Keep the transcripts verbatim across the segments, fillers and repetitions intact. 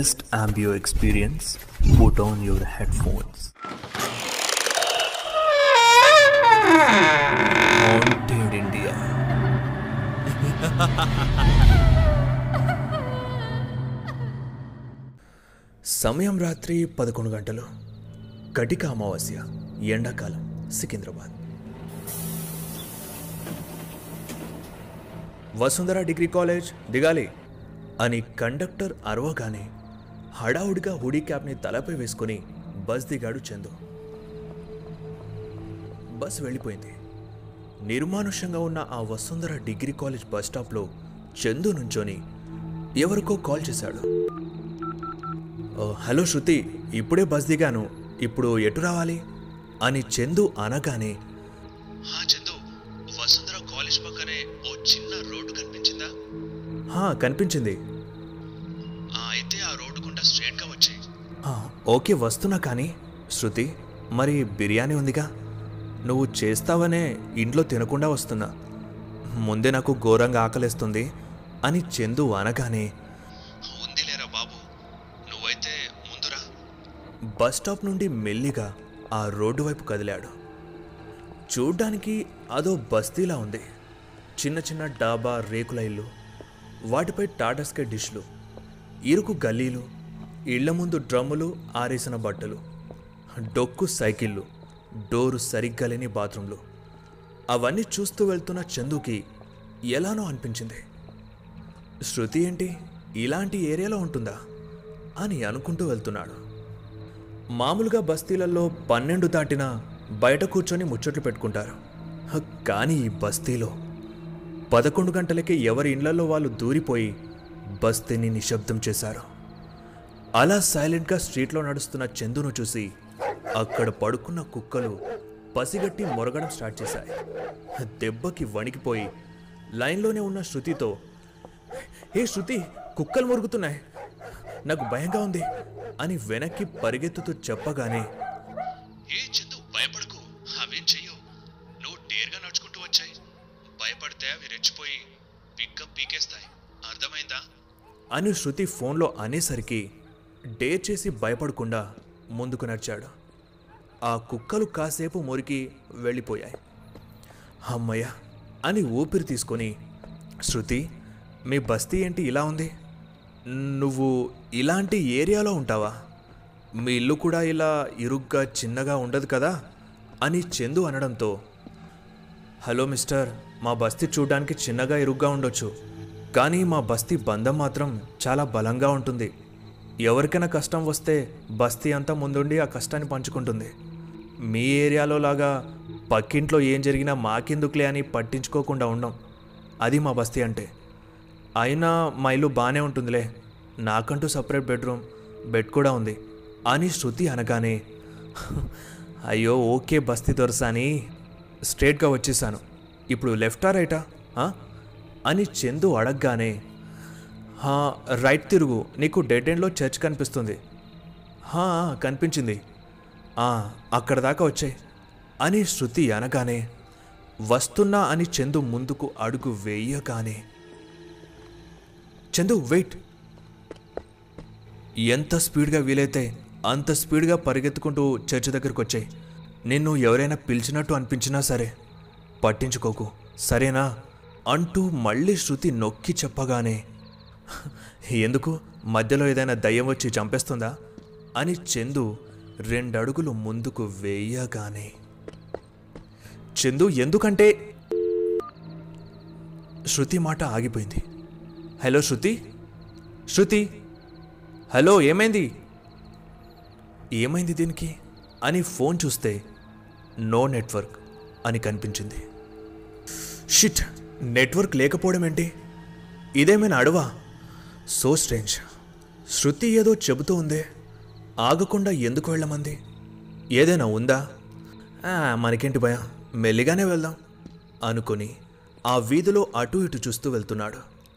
best ambient experience, put on your headphones. Haunted India. సమయం రాత్రి పదకొండు గంటలు. కటిక అమావాస్య, ఎండాకాలం, సికింద్రాబాద్. వసుంధర డిగ్రీ కాలేజ్ దిగాలి అని కండక్టర్ అరవగానే హడావుడిగా హుడీ క్యాప్ని తలపై వేసుకుని బస్ దిగాడు చందు. బస్ వెళ్ళిపోయింది. నిర్మానుష్యంగా ఉన్న ఆ వసుంధర డిగ్రీ కాలేజ్ బస్ స్టాప్లో చందు నుంచొని ఎవరికో కాల్ చేశాడు. హలో శృతి, ఇప్పుడే బస్ దిగాను, ఇప్పుడు ఎటు రావాలి అని చందు అనగానే, చందు, వసుంధర కాలేజ్ పక్కనే ఓ చిన్న రోడ్డు కనిపించిందా? కనిపించింది. అయితే ఆ రోడ్డు గుండా స్ట్రైట్గా వచ్చాయి. ఓకే, వస్తున్నా. కానీ శృతి, మరి బిర్యానీ ఉందిగా, నువ్వు చేస్తావనే ఇంట్లో తినకుండా వస్తున్నా. ముందే నాకు ఘోరంగా ఆకలిస్తుంది అని చందు అనగానే, ఉందిలేరా బాబు, నువ్వైతే ముందురా. బస్ స్టాప్ నుండి మెల్లిగా ఆ రోడ్డు వైపు కదిలాడు. చూడ్డానికి అదో బస్తీలా ఉంది. చిన్న చిన్న డాబా, రేకుల ఇల్లు, వాటిపై టాటా స్కై డిష్లు, ఇరుకు గల్లీలు, ఇళ్ల ముందు డ్రమ్ములు, ఆరేసిన బట్టలు, డొక్కు సైకిళ్ళు, డోరు సరిగ్గా లేని బాత్రూంలు. అవన్నీ చూస్తూ వెళ్తున్న చందుకి ఎలానో అనిపించింది. శృతి ఏంటి ఇలాంటి ఏరియాలో ఉంటుందా అని అనుకుంటూ వెళ్తున్నాడు. మామూలుగా బస్తీలలో పన్నెండు దాటినా బయట కూర్చొని ముచ్చట్లు పెట్టుకుంటారు. కానీ ఈ బస్తీలో పదకొండు గంటలకే ఎవరి ఇళ్లలో వాళ్ళు దూరిపోయి బస్తీని నిశ్శబ్దం చేశారు. అలా సైలెంట్గా స్ట్రీట్లో నడుస్తున్న చందును చూసి అక్కడ పడుకున్న కుక్కలు పసిగట్టి మొరగడం స్టార్ట్ చేశాయి. దెబ్బకి వణికిపోయి లైన్లోనే ఉన్న శృతితో, ఏ శృతి, కుక్కలు మొరుగుతున్నాయి, నాకు భయంగా ఉంది అని వెనక్కి పరిగెత్తుతూ చెప్పగానే, ఏ చందు, భయపడకు, అవేం చెయ్యవు, నువ్వు డేర్గా నడుచుకుంటూ వచ్చాయి, భయపడితే అవి రెచ్చిపోయి పికప్ పీకేస్తాయి, అర్థమైందా అని శృతి ఫోన్లో అనేసరికి డేర్ చేసి భయపడకుండా ముందుకు నడిచాడు. ఆ కుక్కలు కాసేపు మురికి వెళ్ళిపోయాయి. అమ్మయ్య అని ఊపిరి తీసుకొని, శృతి, మీ బస్తీ ఏంటి ఇలా ఉంది? నువ్వు ఇలాంటి ఏరియాలో ఉంటావా? మీ ఇల్లు కూడా ఇలా ఇరుగ్గా చిన్నగా ఉండదు కదా అని చందు అనడంతో, హలో మిస్టర్, మా బస్తీ చూడడానికి చిన్నగా ఇరుగ్గా ఉండొచ్చు, కానీ మా బస్తీ బంధం మాత్రం చాలా బలంగా ఉంటుంది. ఎవరికైనా కష్టం వస్తే బస్తీ అంతా ముందుండి ఆ కష్టాన్ని పంచుకుంటుంది. మీ ఏరియాలో లాగా పక్కింట్లో ఏం జరిగినా మాకెందుకులే అని పట్టించుకోకుండా ఉండం. అది మా బస్తీ అంటే. అయినా మా ఇల్లు బాగానే ఉంటుందిలే, నాకంటూ సపరేట్ బెడ్రూమ్, బెడ్ కూడా ఉంది అని శృతి అనగానే, అయ్యో ఓకే బస్తీ దొరసాని, స్ట్రేట్గా వచ్చేసాను, ఇప్పుడు లెఫ్టా రైటా అని చందు అడగగానే, రైట్ తిరుగు, నీకు డెడ్ ఎండ్లో చర్చ్ కనిపిస్తుంది. కనిపించింది, అక్కడ దాకా వచ్చాయి అని శృతి అనగానే, వస్తున్నా అని చందు ముందుకు అడుగు వేయగానే, చందు వెయిట్. ఎంత స్పీడ్గా వీలైతే అంత స్పీడ్గా పరిగెత్తుకుంటూ చర్చ్ దగ్గరకు వచ్చాయి. నిన్ను ఎవరైనా పిలిచినట్టు అనిపించినా సరే పట్టించుకోకు, సరేనా అంటూ మళ్ళీ శృతి నొక్కి చెప్పగానే, ఎందుకు, మధ్యలో ఏదైనా దయ్యం వచ్చి చంపేస్తుందా అని చందు రెండడుగులు ముందుకు వేయగానే, చందు ఎందుకంటే శృతి మాట ఆగిపోయింది. హలో శృతి, శృతి, హలో, ఏమైంది ఏమైంది దీనికి అని ఫోన్ చూస్తే నో నెట్వర్క్ అని కనిపించింది. షిట్, నెట్వర్క్ లేకపోవడం ఏంటి, ఇదేమైనా అడవా? So strange. శృతి ఏదో చెబుతూ ఉందే, ఆగకుండా ఎందుకు వెళ్ళమంది? ఏదైనా ఉందా? మనకేంటి భయం, మెల్లిగానే వెళ్దాం అనుకుని ఆ వీధిలో అటు ఇటు చూస్తూ వెళ్తున్నాడు.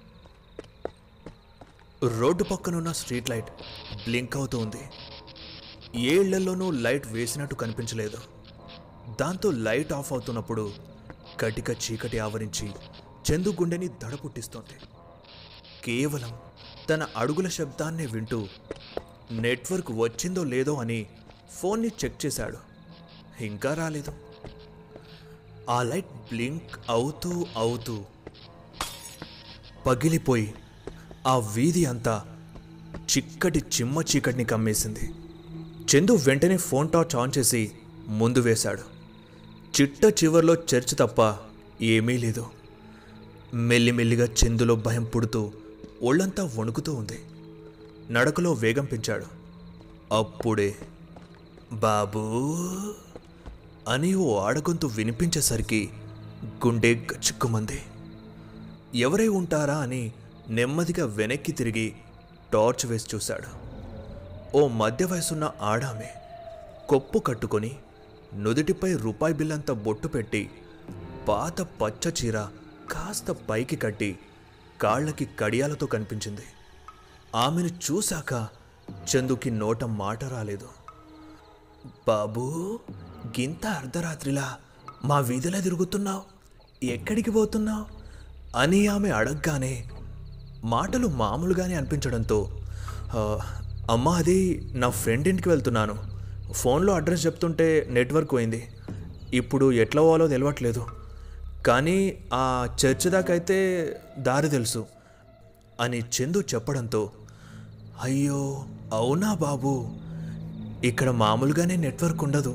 రోడ్డు పక్కనున్న స్ట్రీట్ లైట్ బ్లింక్ అవుతూ ఉంది. ఏ ఇళ్లలోనూ లైట్ వేసినట్టు కనిపించలేదు. దాంతో లైట్ ఆఫ్ అవుతున్నప్పుడు కటిక చీకటి ఆవరించి చందు గుండెని దడ పుట్టిస్తోంది. కేవలం తన అడుగుల శబ్దాన్ని వింటూ నెట్వర్క్ వచ్చిందో లేదో అని ఫోన్ని చెక్ చేశాడు. ఇంకా రాలేదు. ఆ లైట్ బ్లింక్ అవుతూ అవుతూ పగిలిపోయి ఆ వీధి అంతా చిక్కటి చిమ్మ చీకటిని కమ్మేసింది. చందు వెంటనే ఫోన్ టార్చ్ ఆన్ చేసి ముందు వేశాడు. చిట్ట చివర్లో చర్చ్ తప్ప ఏమీ లేదు. మెల్లిమెల్లిగా చందులో భయం పుడుతూ ఒళ్ళంతా వణుకుతూ ఉంది. నడకలో వేగం పెంచాడు. అప్పుడే బాబూ అని ఓ ఆడగొంతు వినిపించేసరికి గుండె గచ్చుక్కుమంది. ఎవరై ఉంటారా అని నెమ్మదిగా వెనక్కి తిరిగి టార్చ్ వేసి చూశాడు. ఓ మధ్య వయసున్న ఆడామె కొప్పు కట్టుకొని నుదుటిపై రూపాయి బిల్లంత బొట్టు పెట్టి పాత పచ్చ చీర కాస్త పైకి కట్టి కాళ్ళకి కడియాలతో కనిపించింది. ఆమెను చూశాక చందుకి నోట మాట రాలేదు. బాబూ, గింత అర్ధరాత్రిలా మా వీధిలో తిరుగుతున్నావు, ఎక్కడికి పోతున్నావు అని ఆమె అడగగానే మాటలు మామూలుగానే అనిపించడంతో, అమ్మ అది నా ఫ్రెండ్ ఇంటికి వెళ్తున్నాను, ఫోన్లో అడ్రస్ చెప్తుంటే నెట్వర్క్ పోయింది, ఇప్పుడు ఎట్లా పోవాలో తెలియట్లేదు, కానీ ఆ చర్చ్ దాకైతే దారి తెలుసు అని చందు చెప్పడంతో, అయ్యో అవునా బాబు, ఇక్కడ మామూలుగానే నెట్వర్క్ ఉండదు,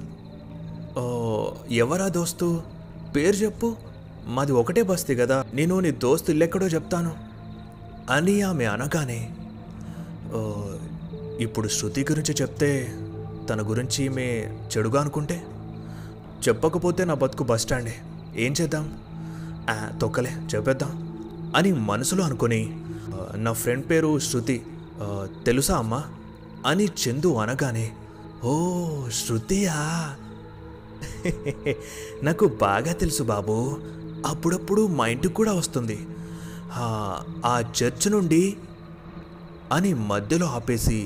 ఎవరా దోస్తు పేరు చెప్పు, మాది ఒకటే బస్తీ కదా, నేను నీ దోస్తు ఇల్లెక్కడో చెప్తాను అని ఆమె అనగానే, ఇప్పుడు శృతి గురించి చెప్తే తన గురించి మే చెడుగా అనుకుంటే, చెప్పకపోతే నా బతుకు బస్ స్టాండే, ఏం చేద్దాం, తొక్కలే చెప్పేద్దాం అని మనసులో అనుకొని, నా ఫ్రెండ్ పేరు శృతి తెలుసా అమ్మా అని చందు అనగానే, ఓ శృతియా, నాకు బాగా తెలుసు బాబు, అప్పుడప్పుడు మా ఇంటికి కూడా వస్తుంది, ఆ చర్చ్ నుండి అని మధ్యలో ఆపేసి,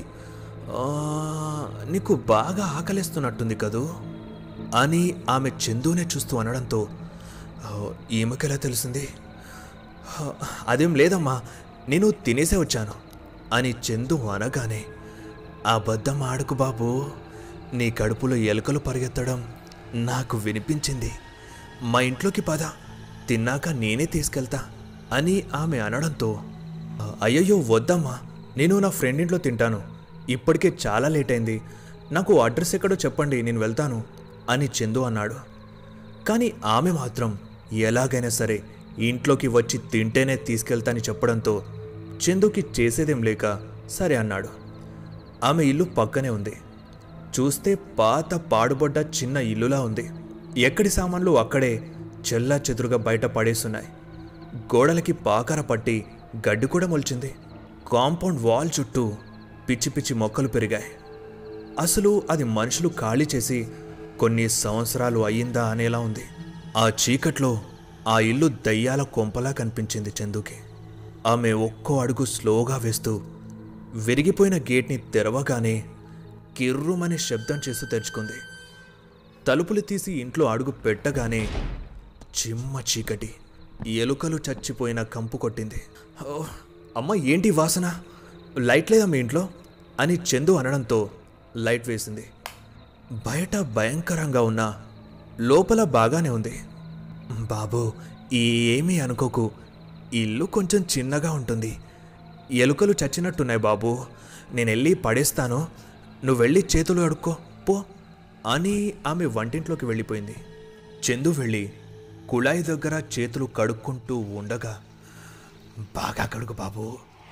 నీకు బాగా ఆకలిస్తున్నట్టుంది కదూ అని ఆమె చందునే చూస్తూ అనడంతో, ఈమెకెలా తెలిసింది, అదేం లేదమ్మా, నేను తినేసే వచ్చాను అని చందు అనగానే, అబద్ధం ఆడకు బాబు, నీ కడుపులో ఎలుకలు పరిగెత్తడం నాకు వినిపించింది, మా ఇంట్లోకి పద, తిన్నాక నేనే తీసుకెళ్తా అని ఆమె అనడంతో, అయ్యయ్యో వద్దమ్మా, నేను నా ఫ్రెండ్ ఇంట్లో తింటాను, ఇప్పటికే చాలా లేట్ అయింది, నాకు అడ్రస్ ఎక్కడో చెప్పండి, నేను వెళ్తాను అని చందు అన్నాడు. కానీ ఆమె మాత్రం ఎలాగైనా సరే ఇంట్లోకి వచ్చి తింటేనే తీసుకెళ్తాని చెప్పడంతో చందుకి చేసేదేం లేక సరే అన్నాడు. ఆమె ఇల్లు పక్కనే ఉంది. చూస్తే పాత పాడుబడ్డ చిన్న ఇల్లులా ఉంది. ఎక్కడి సామాన్లు అక్కడే చెల్లా చెదురుగా బయట పడేస్తున్నాయి. గోడలకి పాకర పట్టి గడ్డి కూడా మొలిచింది. కాంపౌండ్ వాల్ చుట్టూ పిచ్చి పిచ్చి మొక్కలు పెరిగాయి. అసలు అది మనుషులు ఖాళీ చేసి కొన్ని సంవత్సరాలు అయ్యిందా అనేలా ఉంది. ఆ చీకట్లో ఆ ఇల్లు దయ్యాల కొంపలా కనిపించింది చందుకి. ఆమె ఒక్కో అడుగు స్లోగా వేస్తూ విరిగిపోయిన గేట్ని తెరవగానే కిర్రుమని శబ్దం చేస్తూ తెరుచుకుంది. తలుపులు తీసి ఇంట్లో అడుగు పెట్టగానే చిమ్మ చీకటి, ఎలుకలు చచ్చిపోయిన కంపు కొట్టింది. అమ్మ ఏంటి వాసన, లైట్ లేదా మీ ఇంట్లో అని చందు అనడంతో లైట్ వేసింది. బయట భయంకరంగా ఉన్నా లోపల బాగానే ఉంది. బాబు ఏమీ అనుకోకు, ఇల్లు కొంచెం చిన్నగా ఉంటుంది, ఎలుకలు చచ్చినట్టున్నాయి బాబు, నేను వెళ్ళి పడేస్తాను, నువ్వు వెళ్ళి చేతులు అడుక్కో పో అని ఆమె వంటింట్లోకి వెళ్ళిపోయింది. చందు వెళ్ళి కుళాయి దగ్గర చేతులు కడుక్కుంటూ ఉండగా, బాగా కడుగు బాబు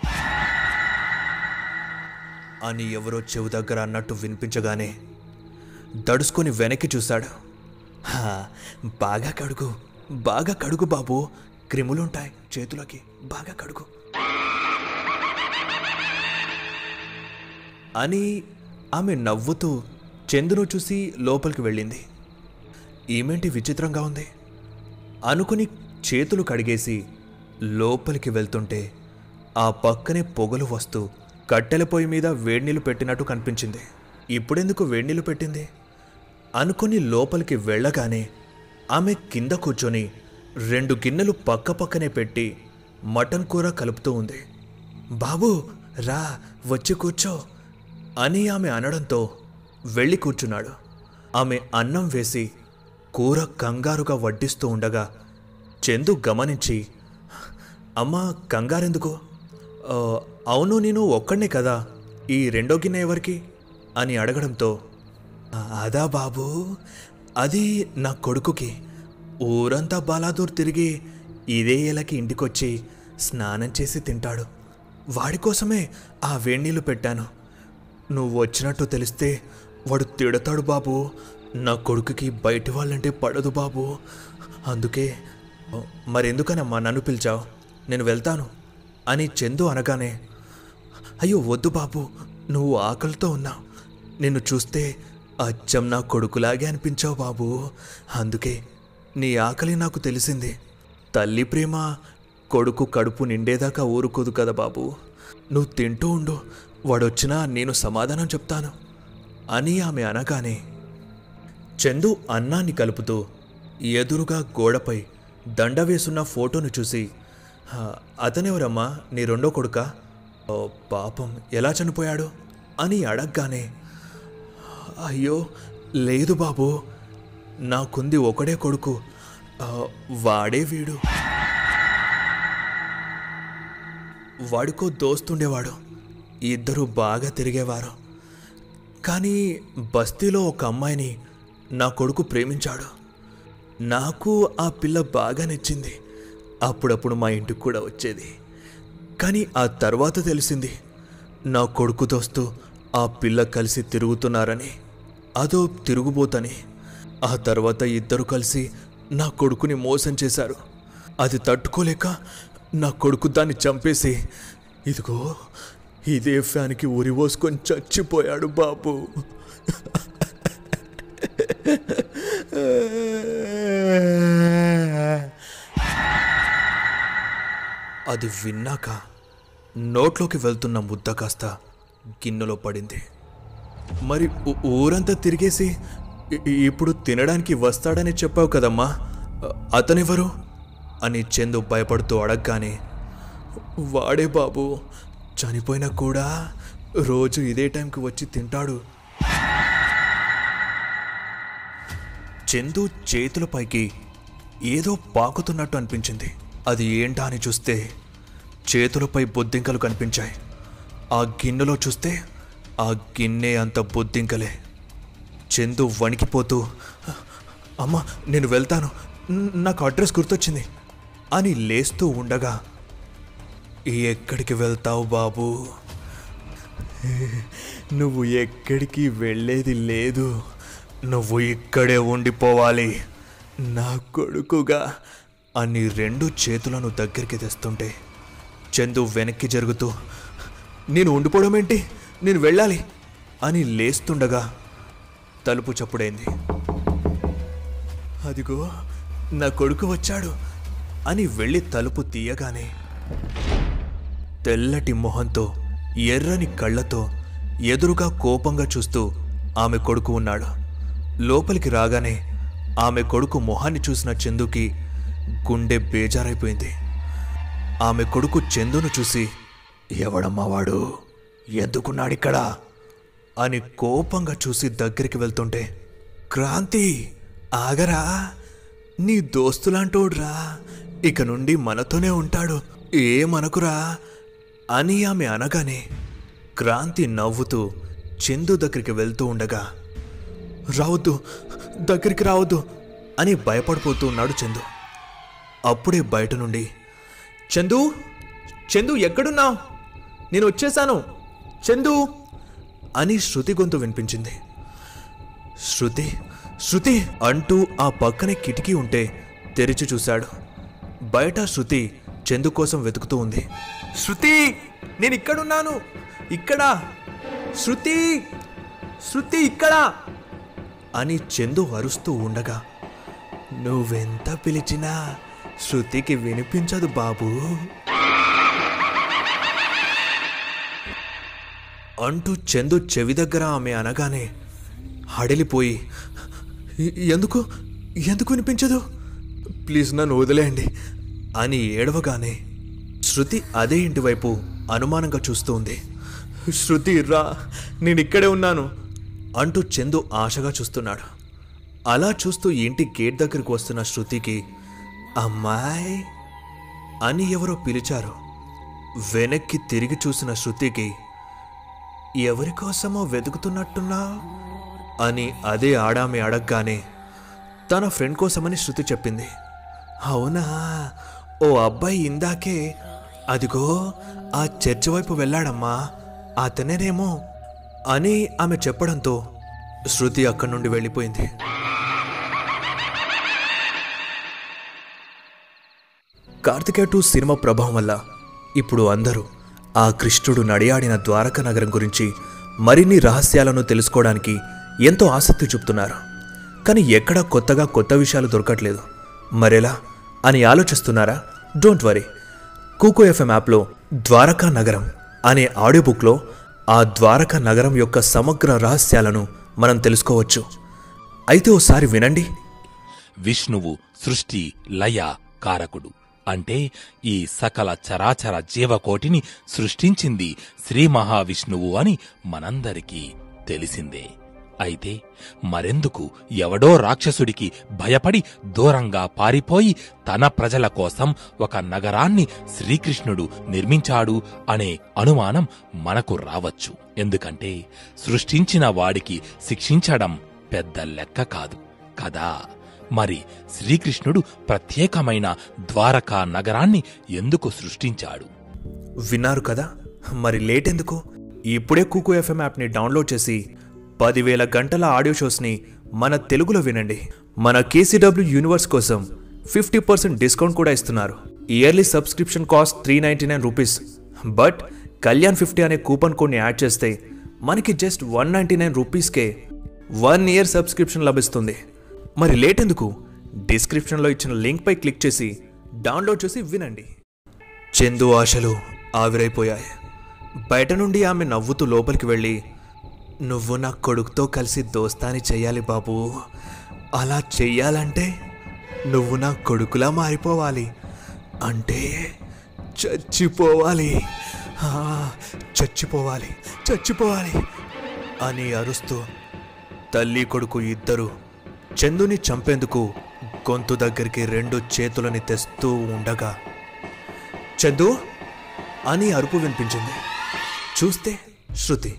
అని ఎవరో చెవు దగ్గర అన్నట్టు వినిపించగానే దడుచుకొని వెనక్కి చూశాడు. బాగా కడుగు బాగా కడుగు బాబు, క్రిములుంటాయి చేతులకి, బాగా కడుగు అని ఆమె నవ్వుతూ చందును చూసి లోపలికి వెళ్ళింది. ఏమేంటి విచిత్రంగా ఉంది అనుకుని చేతులు కడిగేసి లోపలికి వెళ్తుంటే ఆ పక్కనే పొగలు వస్తూ కట్టెల పొయ్యి మీద వేడినీళ్ళు పెట్టినట్టు కనిపించింది. ఇప్పుడెందుకు వేడినీళ్ళు పెట్టింది అనుకుని లోపలికి వెళ్ళగానే ఆమె కింద కూర్చొని రెండు గిన్నెలు పక్క పక్కనే పెట్టి మటన్ కూర కలుపుతూ ఉంది. బాబు రా వచ్చి కూర్చో అని ఆమె అనడంతో వెళ్ళి కూర్చున్నాడు. ఆమె అన్నం వేసి కూర కంగారుగా వడ్డిస్తూ ఉండగా చందు గమనించి, అమ్మా కంగారెందుకు? అవును నేను ఒక్కడనే కదా, ఈ రెండో గిన్నె ఎవరికి అని అడగడంతో, అదా బాబు, అది నా కొడుకుకి. ఊరంతా బాలాదూర్ తిరిగి ఇదే ఏలకి ఇంటికొచ్చి స్నానం చేసి తింటాడు. వాడి కోసమే ఆ వేణీళ్ళు పెట్టాను. నువ్వు వచ్చినట్టు తెలిస్తే వాడు తిడతాడు బాబు. నా కొడుకుకి బయటి వాళ్ళంటే పడదు బాబు. అందుకే. మరెందుకనమ్మా నన్ను పిలిచావు? నేను వెళ్తాను అని చందు అనగానే, అయ్యో వద్దు బాబు, నువ్వు ఆకలితో ఉన్నావు. నిన్ను చూస్తే అచ్చం నా కొడుకులాగే అనిపించావు బాబు. అందుకే నీ ఆకలి నాకు తెలిసింది. తల్లి ప్రేమ కొడుకు కడుపు నిండేదాకా ఊరుకోదు కదా బాబు. నువ్వు తింటూ ఉండు, వాడొచ్చినా నేను సమాధానం చెప్తాను అని ఆమె అనగానే చందు అన్నాన్ని కలుపుతూ ఎదురుగా గోడపై దండ వేసున్న ఫోటోను చూసి, అతనెవరమ్మా, నీ రెండో కొడుకా? ఓ పాపం, ఎలా చనిపోయాడు అని అడగగానే, అయ్యో లేదు బాబు, నాకుంది ఒకడే కొడుకు, వాడే వీడు. వాడికో దోస్తుండేవాడు, ఇద్దరు బాగా తిరిగేవారు. కానీ బస్తీలో ఒక అమ్మాయిని నా కొడుకు ప్రేమించాడు. నాకు ఆ పిల్ల బాగా నచ్చింది. అప్పుడప్పుడు మా ఇంటికి కూడా వచ్చేది. కానీ ఆ తర్వాత తెలిసింది నా కొడుకు దోస్తు ఆ పిల్ల కలిసి తిరుగుతున్నారని. అదో తిరుగుబోతని. ఆ తర్వాత ఇద్దరు కలిసి నా కొడుకుని మోసం చేశారు. అది తట్టుకోలేక నా కొడుకు దాన్ని చంపేసి ఇదిగో ఇదే ఫ్యాన్కి ఉరి పోసుకొని చచ్చిపోయాడు బాబు. అది విన్నాక నోట్లోకి వెళ్తున్న ముద్ద కాస్త గిన్నెలో పడింది. మరి ఊరంతా తిరిగేసి ఇప్పుడు తినడానికి వస్తాడని చెప్పావు కదమ్మా, అతనెవరు అని చందు భయపడుతూ అడగగానే, వాడే బాబు, చనిపోయినా కూడా రోజు ఇదే టైంకి వచ్చి తింటాడు. చందు చేతులపైకి ఏదో పాకుతున్నట్టు అనిపించింది. అది ఏంటా అని చూస్తే చేతులపై బొద్దింకలు కనిపించాయి. ఆ గిన్నెలో చూస్తే ఆ గిన్నె అంత బొద్దింకలే. చందు వణికిపోతూ, అమ్మా నేను వెళ్తాను, నాకు అడ్రస్ గుర్తొచ్చింది అని లేస్తూ ఉండగా, ఎక్కడికి వెళ్తావు బాబు? నువ్వు ఎక్కడికి వెళ్ళేది లేదు, నువ్వు ఇక్కడే ఉండిపోవాలి నా కొడుకుగా అని రెండు చేతులను దగ్గరికి తెస్తుంటే చందు వెనక్కి జరుగుతూ, నేను ఉండిపోవడం ఏంటి, నేను వెళ్ళాలి అని లేస్తుండగా తలుపు చప్పుడైంది. అదిగో నా కొడుకు వచ్చాడు అని వెళ్ళి తలుపు తీయగానే తెల్లటి మొహంతో ఎర్రని కళ్ళతో ఎదురుగా కోపంగా చూస్తూ ఆమె కొడుకు ఉన్నాడు. లోపలికి రాగానే ఆమె కొడుకు మొహాన్ని చూసిన చందుకి గుండె బేజారైపోయింది. ఆమె కొడుకు చందును చూసి, ఎవడమ్మా వాడు, ఎందుకున్నాడిక్కడ అని కోపంగా చూసి దగ్గరికి వెళ్తుంటే, క్రాంతి ఆగరా, నీ దోస్తులాంటోడ్రా, ఇక నుండి మనతోనే ఉంటాడు, ఏమనకురా అని ఆమె అనగానే క్రాంతి నవ్వుతూ చందు దగ్గరికి వెళ్తూ ఉండగా, రావద్దు, దగ్గరికి రావద్దు అని భయపడిపోతూ ఉన్నాడు చందు. అప్పుడే బయట నుండి, చందు చందు ఎక్కడున్నావు, నేను వచ్చేసాను చందు అని శృతి గొంతు వినిపించింది. శృతి శృతి అంటూ ఆ పక్కనే కిటికీ ఉంటే తెరిచి చూశాడు. బయట శృతి చందు కోసం వెతుకుతూ ఉంది. శృతి నేను ఇక్కడున్నాను, ఇక్కడ శృతి శృతి ఇక్కడ అని చందు అరుస్తూ ఉండగా, నువ్వెంత పిలిచినా శృతికి వినిపించదు బాబు అంటూ చందు చెవి దగ్గర ఆమె అనగానే హడలిపోయి, ఎందుకు ఎందుకు వినిపించదు, ప్లీజ్ నన్ను వదిలేయండి అని ఏడవగానే శృతి అదే ఇంటి వైపు అనుమానంగా చూస్తూ ఉంది. శృతి రా, నేను ఇక్కడే ఉన్నాను అంటూ చందు ఆశగా చూస్తున్నాడు. అలా చూస్తూ ఇంటి గేట్ దగ్గరికి వస్తున్న శృతికి అమ్మాయి అని ఎవరో పిలిచారు. వెనక్కి తిరిగి చూసిన శృతికి ఎవరి కోసమో వెతుకుతున్నట్టున్నా అని అదే ఆడామె అడగగానే తన ఫ్రెండ్ కోసమని శృతి చెప్పింది. అవునా, ఓ అబ్బాయి ఇందాకే అదిగో ఆ చర్చి వైపు వెళ్ళాడమ్మా, అతనేనేమో అని ఆమె చెప్పడంతో శృతి అక్కడి నుండి వెళ్ళిపోయింది. కార్తికేయ టూ సినిమా ప్రభావం వల్ల ఇప్పుడు అందరూ ఆ కృష్ణుడు నడియాడిన ద్వారకా నగరం గురించి మరిన్ని రహస్యాలను తెలుసుకోవడానికి ఎంతో ఆసక్తి చూపుతున్నారు. కానీ ఎక్కడా కొత్తగా కొత్త విషయాలు దొరకట్లేదు. మరెలా అని ఆలోచిస్తున్నారా? డోంట్ వరీ, కూకో ఎఫ్ఎం యాప్లో ద్వారకా నగరం అనే ఆడియో బుక్లో ఆ ద్వారకా నగరం యొక్క సమగ్ర రహస్యాలను మనం తెలుసుకోవచ్చు. అయితే ఓసారి వినండి. విష్ణువు సృష్టి లయ కారకుడు, అంటే ఈ సకల చరాచర జీవకోటిని సృష్టించింది శ్రీ మహావిష్ణువు అని మనందరికీ తెలిసిందే. అయితే మరెందుకు ఎవడో రాక్షసుడికి భయపడి దూరంగా పారిపోయి తన ప్రజల కోసం ఒక నగరాన్ని శ్రీకృష్ణుడు నిర్మించాడు అనే అనుమానం మనకు రావచ్చు. ఎందుకంటే సృష్టించిన వాడికి శిక్షించడం పెద్ద లెక్క కాదు కదా. మరి శ్రీకృష్ణుడు ప్రత్యేకమైన ద్వారకా నగరాన్ని ఎందుకు సృష్టించాడు? విన్నారు కదా, మరి లేట్ ఎందుకు? ఇప్పుడే కూకో ఎఫ్ఎం యాప్ని డౌన్లోడ్ చేసి పదివేల గంటల ఆడియో షోస్ని మన తెలుగులో వినండి. మన కేసీడబ్ల్యూ యూనివర్స్ కోసం ఫిఫ్టీ పర్సెంట్ డిస్కౌంట్ కూడా ఇస్తున్నారు. Yearly subscription cost three ninety nine rupees, but Kalyan fifty అనే కూపన్ కోడ్ని యాడ్ చేస్తే మనకి జస్ట్ వన్ నైంటీ నైన్ రూపీస్కే వన్ ఇయర్ సబ్స్క్రిప్షన్ లభిస్తుంది. మరి లేట్ ఎందుకు? డిస్క్రిప్షన్లో ఇచ్చిన లింక్పై క్లిక్ చేసి డౌన్లోడ్ చేసి వినండి. చందు ఆశలు ఆవిరైపోయాయి. బయట నుండి ఆమె నవ్వుతూ లోపలికి వెళ్ళి, నువ్వు నా కొడుకుతో కలిసి దోస్తాని చెయ్యాలి బాబు. అలా చెయ్యాలంటే నువ్వు నా కొడుకులా మారిపోవాలి, అంటే చచ్చిపోవాలి, చచ్చిపోవాలి చచ్చిపోవాలి అని అరుస్తూ తల్లి కొడుకు ఇద్దరు చందుని చంపేందుకు గొంతు దగ్గరికి రెండు చేతులని తెస్తూ ఉండగా చందు అని అరుపు వినిపించింది. చూస్తే శృతి.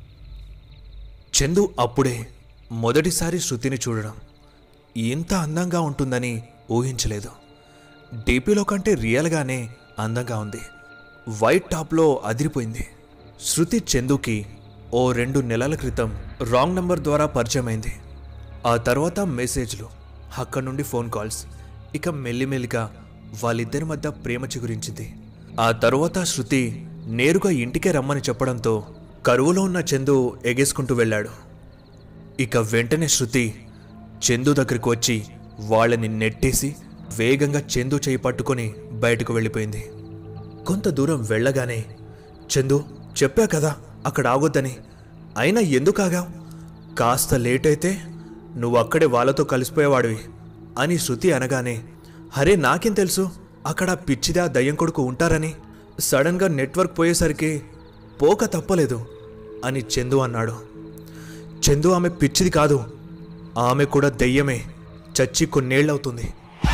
చందు అప్పుడే మొదటిసారి శృతిని చూడడం. ఇంత అందంగా ఉంటుందని ఊహించలేదు. డీపీలో కంటే రియల్గానే అందంగా ఉంది. వైట్ టాప్లో అదిరిపోయింది. శృతి చందుకి ఓ రెండు నెలల క్రితం రాంగ్ నంబర్ ద్వారా పరిచయమైంది. ఆ తర్వాత మెసేజ్లు, అక్కడి నుండి ఫోన్ కాల్స్, ఇక మెల్లిమెల్లిగా వాళ్ళిద్దరి మధ్య ప్రేమ చిగురించింది. ఆ తర్వాత శృతి నేరుగా ఇంటికే రమ్మని చెప్పడంతో కరువులో ఉన్న చందు ఎగేసుకుంటూ వెళ్ళాడు. ఇక వెంటనే శృతి చందు దగ్గరికి వచ్చి వాళ్ళని నెట్టేసి వేగంగా చందు చేయి పట్టుకొని బయటకు వెళ్ళిపోయింది. కొంత దూరం వెళ్ళగానే, చందు చెప్పా కదా అక్కడ ఆగొద్దని, అయినా ఎందుకు ఆగావు? కాస్త లేట్ అయితే నువ్వు అక్కడే వాళ్ళతో కలిసిపోయేవాడివి అని శృతి అనగానే, అరే నాకేం తెలుసు అక్కడ పిచ్చిదా దయ్యం కొడుకు ఉంటారని, సడన్గా నెట్వర్క్ పోయేసరికి పోక తప్పలేదు అని చందు అన్నాడు. చందు ఆమె పిచ్చిది కాదు, ఆమె కూడా దెయ్యమే, చచ్చి కొన్నేళ్లవుతుంది.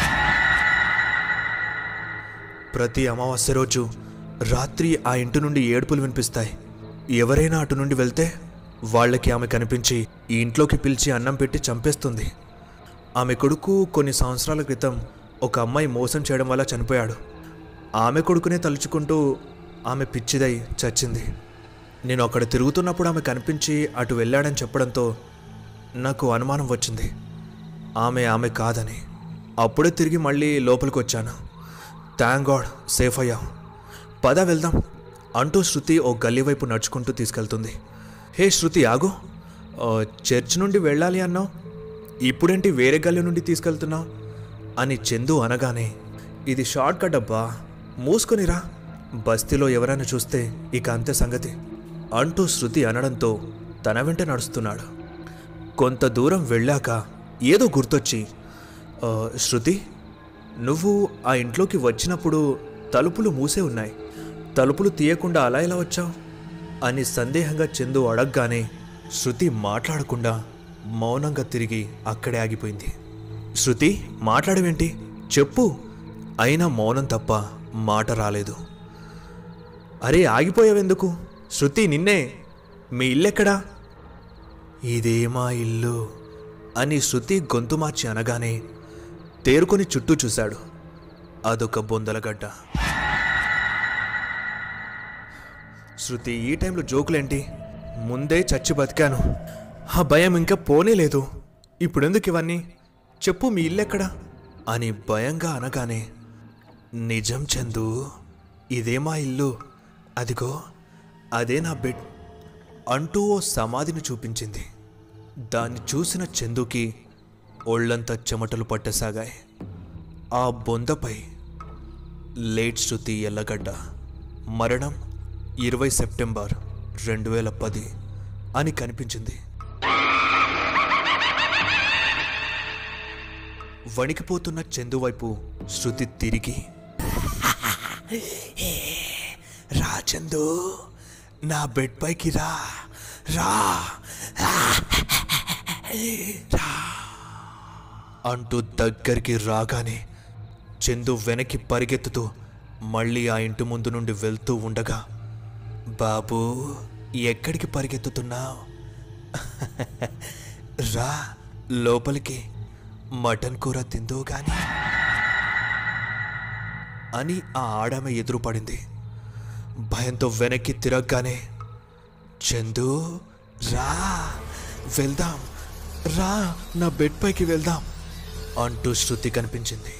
ప్రతి అమావాస్య రోజు రాత్రి ఆ ఇంటి నుండి ఏడుపులు వినిపిస్తాయి. ఎవరైనా అటు నుండి వెళ్తే వాళ్ళకి ఆమె కనిపించి ఈ ఇంట్లోకి పిలిచి అన్నం పెట్టి చంపేస్తుంది. ఆమె కొడుకు కొన్ని సంవత్సరాల క్రితం ఒక అమ్మాయి మోసం చేయడం వల్ల చనిపోయాడు. ఆమె కొడుకునే తలుచుకుంటూ ఆమె పిచ్చిదై చచ్చింది. నేను అక్కడ తిరుగుతున్నప్పుడు ఆమె కనిపించి అటు వెళ్ళాడని చెప్పడంతో నాకు అనుమానం వచ్చింది ఆమె ఆమె కాదని. అప్పుడే తిరిగి మళ్ళీ లోపలికి వచ్చాను. థ్యాంక్ గాడ్ సేఫ్ అయ్యాం. పద వెళ్దాం అంటూ శృతి ఓ గల్లీ వైపు నడుచుకుంటూ తీసుకెళ్తుంది. హే శృతి ఆగు, చర్చ్ నుండి వెళ్ళాలి అన్నావు, ఇప్పుడేంటి వేరే గల్లీ నుండి తీసుకెళ్తున్నావు అని చందు అనగానే, ఇది షార్ట్ కట్ అబ్బా, మూసుకొనిరా, బస్తీలో ఎవరైనా చూస్తే ఇక అంతే సంగతి అంటూ శృతి అనడంతో తన వెంట నడుస్తున్నాడు. కొంత దూరం వెళ్ళాక ఏదో గుర్తొచ్చి, శృతి నువ్వు ఆ ఇంట్లోకి వచ్చినప్పుడు తలుపులు మూసే ఉన్నాయి, తలుపులు తీయకుండా అలా ఎలా వచ్చావు అని సందేహంగా చందు అడగగానే శృతి మాట్లాడకుండా మౌనంగా తిరిగి అక్కడే ఆగిపోయింది. శృతి మాట్లాడవేంటి, చెప్పు. అయినా మౌనం తప్ప మాట రాలేదు. అరే ఆగిపోయావెందుకు? శృతి నిన్నే. మీ ఇల్లెక్కడా? ఇదే మా ఇల్లు అని శృతి గొంతు మార్చి అనగానే తేరుకొని చుట్టూ చూశాడు. అదొక బొందలగడ్డ. శృతి ఈ టైంలో జోకులేంటి? ముందే చచ్చి బతికాను, ఆ భయం ఇంకా పోనేలేదు, ఇప్పుడెందుకు ఇవన్నీ? చెప్పు మీ ఇల్లెక్కడా అని భయంగా అనగానే నిజం చందు, ఇదే మా ఇల్లు, అదిగో అదే నా బెడ్ అంటూ ఓ సమాధిని చూపించింది. దాన్ని చూసిన చందుకి ఒళ్ళంతా చెమటలు పట్టసాగాయి. ఆ బొందపై లేట్ శృతి ఎల్లగడ్డ, మరణం ఇరవై సెప్టెంబర్ రెండు వేల పది అని కనిపించింది. వణికిపోతున్న చందు వైపు శృతి తిరిగి, రా చందు, నా బెడ్ పైకి రా రా రా అంటూ దగ్గరికి రాగానే చందు వెనక్కి పరిగెత్తుతూ మళ్ళీ ఆ ఇంటి ముందు నుండి వెళ్తూ ఉండగా, బాబూ ఎక్కడికి పరిగెత్తుతున్నావు? రా లోపలికి, మటన్ కూర తిందో గాని అని ఆ ఆడామె ఎదురుపడింది. భయంతో వెనక్కి తిరగగానే చందు రా వెళ్దాం, రా నా బెడ్ పైకి వెళ్దాం అంటూ శృతి కనిపించింది.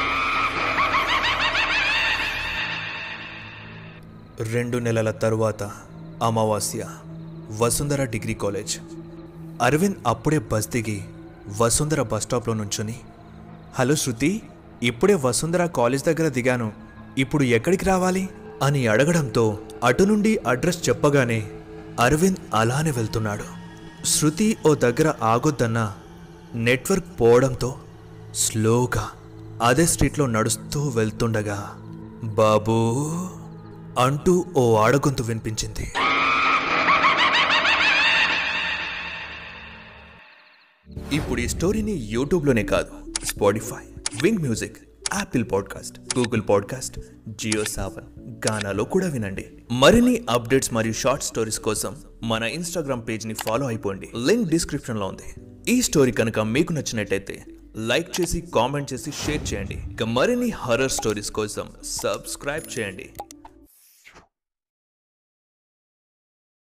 రెండు నెలల తరువాత అమావాస్య, వసుంధర డిగ్రీ కాలేజ్. అరవింద్ అప్పుడే బస్ దిగి వసుంధర బస్ స్టాప్లో నుంచుని, హలో శృతి, ఇప్పుడే వసుంధర కాలేజ్ దగ్గర దిగాను, ఇప్పుడు ఎక్కడికి రావాలి అని అడగడంతో అటు నుండి అడ్రస్ చెప్పగానే అరవింద్ అలానే వెళ్తున్నాడు. శృతి ఓ దగ్గర ఆగొద్దన్న నెట్వర్క్ పోవడంతో స్లోగా అదే స్ట్రీట్లో నడుస్తూ వెళ్తుండగా బాబూ అంటూ ఓ ఆడగొంతు వినిపించింది. ఇప్పుడు ఈ స్టోరీని యూట్యూబ్లోనే కాదు, Spotify, Wynk music, Apple podcast, Google podcast, Jio Saavn, గానాలో కూడా వినండి. మరిన్ని అప్డేట్స్ మరియు షార్ట్ స్టోరీస్ కోసం మన ఇన్స్టాగ్రామ్ పేజ్ని ఫాలో అయిపోండి, లింక్ డిస్క్రిప్షన్లో ఉంది. ఈ స్టోరీ కనుక మీకు నచ్చినట్టయితే లైక్ చేసి, కామెంట్ చేసి, షేర్ చేయండి. ఇక మరిన్ని హర్రర్ స్టోరీస్ కోసం సబ్స్క్రైబ్ చేయండి.